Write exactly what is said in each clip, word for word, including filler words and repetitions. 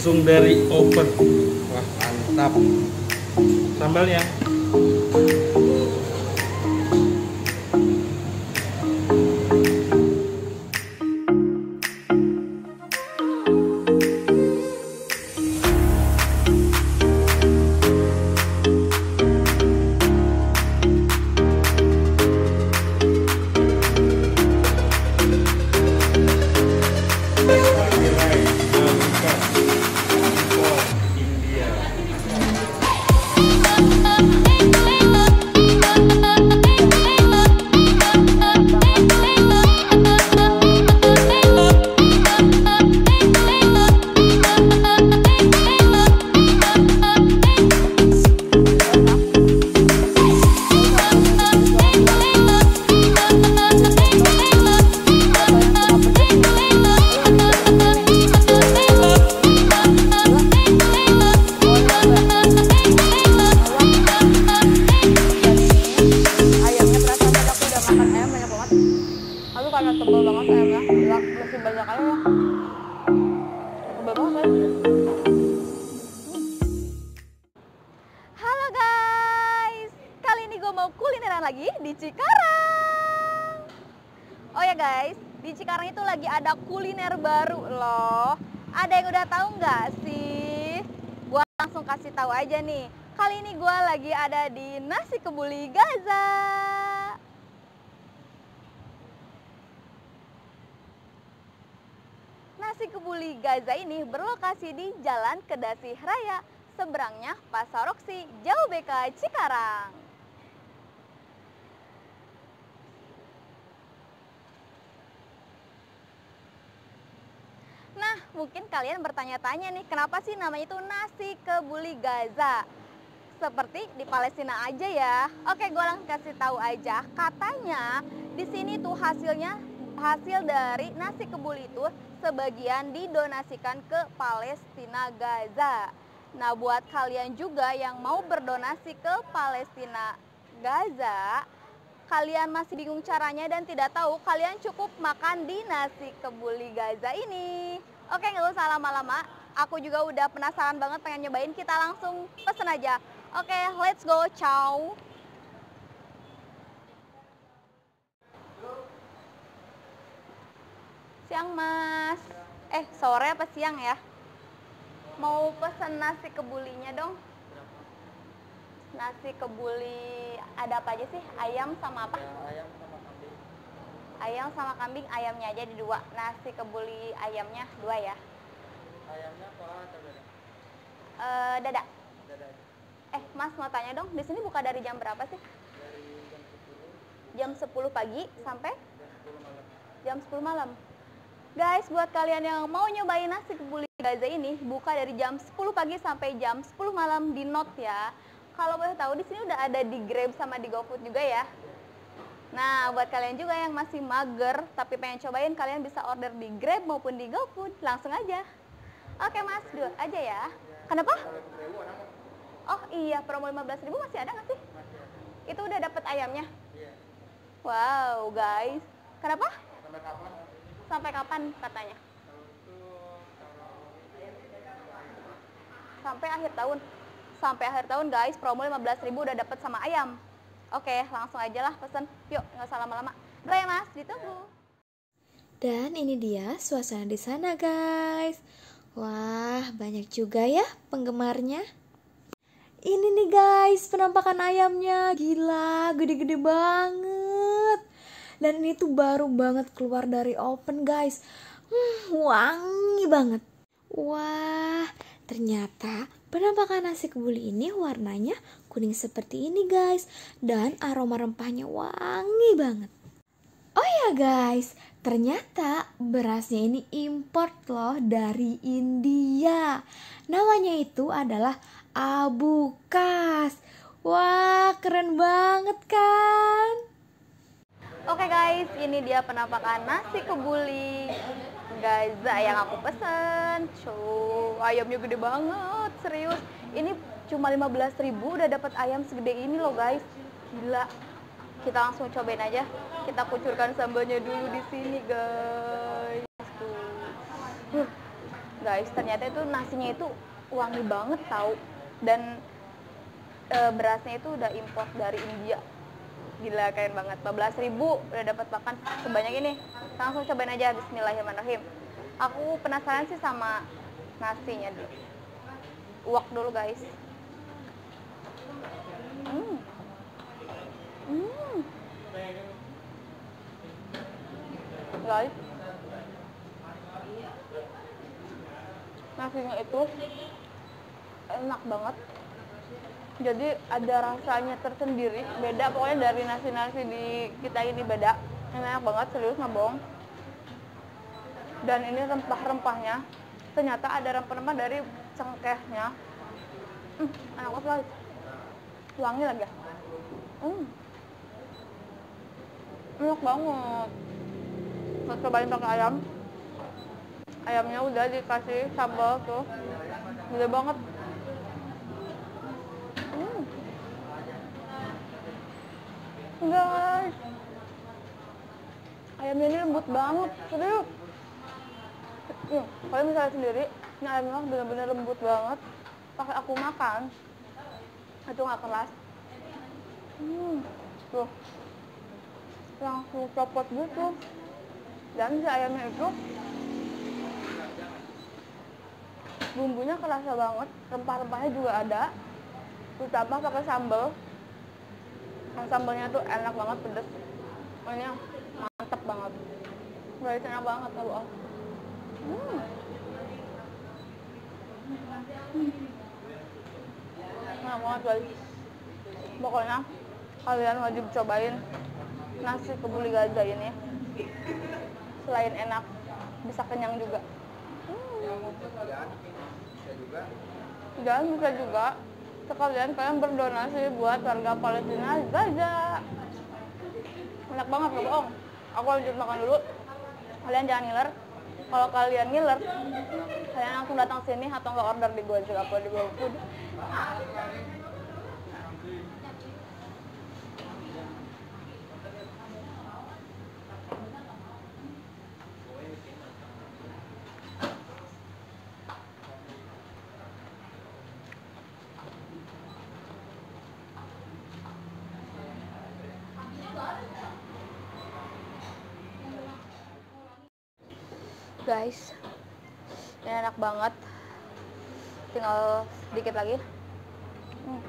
langsung dari oven. Wah, mantap. Sambalnya. Karena tebal banget ayamnya, ya, masih banyak aja ya. Tebal banget kan? Halo guys, kali ini gue mau kulineran lagi di Cikarang. Oh ya guys, di Cikarang itu lagi ada kuliner baru loh. Ada yang udah tahu nggak sih? Gue langsung kasih tahu aja nih. Kali ini gue lagi ada di Nasi Kebuli Gaza. Nasi Kebuli Gaza ini berlokasi di Jalan Kedasi Raya, seberangnya Pasar Roksi, Jauh B K Cikarang. Nah, mungkin kalian bertanya-tanya nih, kenapa sih namanya itu Nasi Kebuli Gaza? Seperti di Palestina aja ya. Oke, gue langsung kasih tahu aja. Katanya di sini tuh hasilnya hasil dari nasi kebuli itu sebagian didonasikan ke Palestina Gaza. Nah, buat kalian juga yang mau berdonasi ke Palestina Gaza, kalian masih bingung caranya dan tidak tahu, kalian cukup makan di Nasi Kebuli Gaza ini. Oke, nggak usah lama-lama. Aku juga udah penasaran banget pengen nyobain. Kita langsung pesen aja. Oke, let's go. Ciao. Siang mas, eh sore apa siang ya? Mau pesen nasi kebulinya dong. Nasi kebuli ada apa aja sih? Ayam sama apa? Ya, ayam sama kambing. Ayam sama kambing, ayamnya aja di dua. Nasi kebuli ayamnya dua ya. Ayamnya paha atau dada? Eh dada. Dada. Eh mas mau tanya dong, di sini buka dari jam berapa sih? Dari jam sepuluh. Jam sepuluh pagi sampai? Jam sepuluh malam. Jam sepuluh malam. Guys, buat kalian yang mau nyobain nasi kebuli Gaza ini, buka dari jam sepuluh pagi sampai jam sepuluh malam, di note ya. Kalau boleh tahu, di sini udah ada di Grab sama di GoFood juga ya. Nah, buat kalian juga yang masih mager tapi pengen cobain, kalian bisa order di Grab maupun di GoFood. Langsung aja. Oke mas, dua aja ya. Kenapa? Oh iya, promo lima belas ribu masih ada nggak sih? Itu udah dapet ayamnya? Wow guys. Kenapa? Sampai kapan? Sampai kapan katanya? Sampai akhir tahun. Sampai akhir tahun guys, promo lima belas ribu udah dapet sama ayam. Oke, langsung aja lah pesen. Yuk, nggak usah lama-lama. Udah ya mas, ditunggu. Dan ini dia suasana di sana guys. Wah, banyak juga ya penggemarnya. Ini nih guys, penampakan ayamnya. Gila, gede-gede banget. Dan ini tuh baru banget keluar dari oven guys. Hmm, wangi banget. Wah, ternyata penampakan nasi kebuli ini warnanya kuning seperti ini guys. Dan aroma rempahnya wangi banget. Oh ya guys, ternyata berasnya ini import loh dari India. Namanya itu adalah Abu Kas. Wah, keren banget kan? Oke guys, ini dia penampakan nasi kebuli Gaza yang aku pesen. Cuy, ayamnya gede banget, serius. Ini cuma lima belas ribu udah dapat ayam segede ini loh guys. Gila. Kita langsung cobain aja. Kita kucurkan sambalnya dulu di sini guys. Tuh. Huh. guys, ternyata itu nasinya itu wangi banget tahu. Dan e, berasnya itu udah import dari India. Gila, keren banget. empat belas ribu udah dapat makan sebanyak ini. Langsung cobain aja. Bismillahirrahmanirrahim. Aku penasaran sih sama nasinya dulu. Uwak dulu guys. Hmm. Hmm. Guys, nasinya itu enak banget. Jadi ada rasanya tersendiri, beda pokoknya dari nasi-nasi di kita ini, beda. Enak banget, serius nggak bohong. Dan ini rempah-rempahnya, ternyata ada rempah-rempah dari cengkehnya. Hmm, enak banget, wangi lagi ya. Hmm, enak banget. Mau cobain pakai ayam. Ayamnya udah dikasih sambal tuh, gede banget. Hmm. Guys, ayamnya ini lembut banget, serius. Hmm, kalau misalnya sendiri, ini ayamnya bener-bener lembut banget. Pas aku makan, itu nggak keras. Hmm, tuh, langsung copot gitu. Dan si ayamnya itu bumbunya kerasa banget, rempah-rempahnya juga ada, ditambah pakai sambal. Yang sambalnya tuh enak banget, pedes, pokoknya mantep banget. Guys, enak banget tau. Oh. Hmm. Enak banget guys. Pokoknya kalian wajib cobain nasi kebuli Gaza ini. Selain enak, bisa kenyang juga. Hmm. Dan bisa juga sekalian kalian berdonasi buat warga Palestina Gaza. Enak banget, gak bohong. Aku lanjut makan dulu. Kalian jangan ngiler. Kalau kalian ngiler, kalian langsung datang sini atau nggak order di Gojek atau di GoFood. Guys, ini enak banget. Tinggal sedikit lagi. Hmm.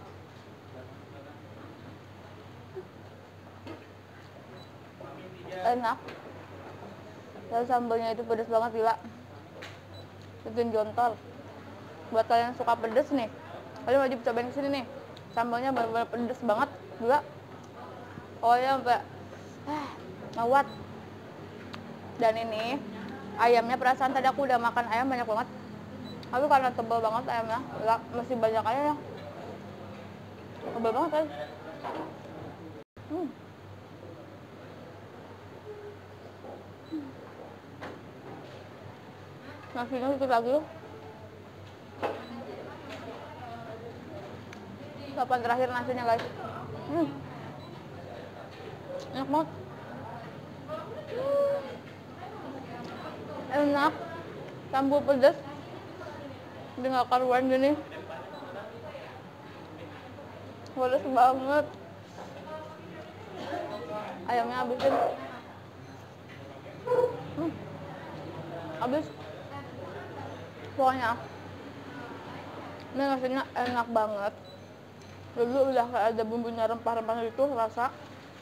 Enak. Dan sambalnya itu pedas banget, gila. Bikin jontol. Buat kalian yang suka pedas nih, kalian wajib cobain kesini nih. Sambalnya bener-bener pedas banget, gila. Pokoknya sampai ah, ngawat. Dan ini ayamnya, perasaan tadi aku udah makan ayam banyak banget, tapi karena tebal banget ayamnya, enggak, masih banyak aja ya, tebal banget kan. Hmm. Nasinya sedikit lagi. Kapan terakhir nasinya guys. Hmm. Enak banget. Hmm. Enak, campur pedas, dia nggak karuan gini, pedas banget. Ayamnya habisin, hmm. habis. Pokoknya ini nasinya enak banget. Dulu udah kayak ada bumbunya, rempah-rempahnya itu rasa,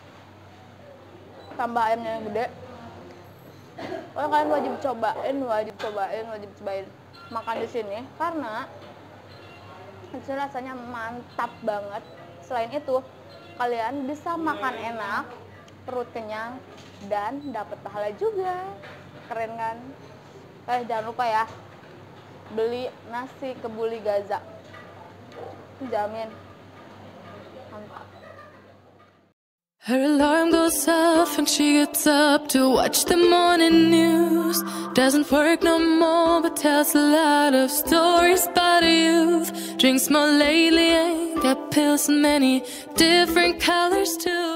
tambah ayamnya yang gede. Oh, kalian wajib cobain, wajib cobain, wajib cobain makan di sini karena itu rasanya mantap banget. Selain itu, kalian bisa makan enak, perut kenyang, dan dapat pahala juga. Keren kan? Eh, jangan lupa ya, beli nasi kebuli Gaza. Jamin mantap. Her alarm goes off and she gets up to watch the morning news. Doesn't work no more but tells a lot of stories about youth. Drinks more lately and got pills in many different colors too.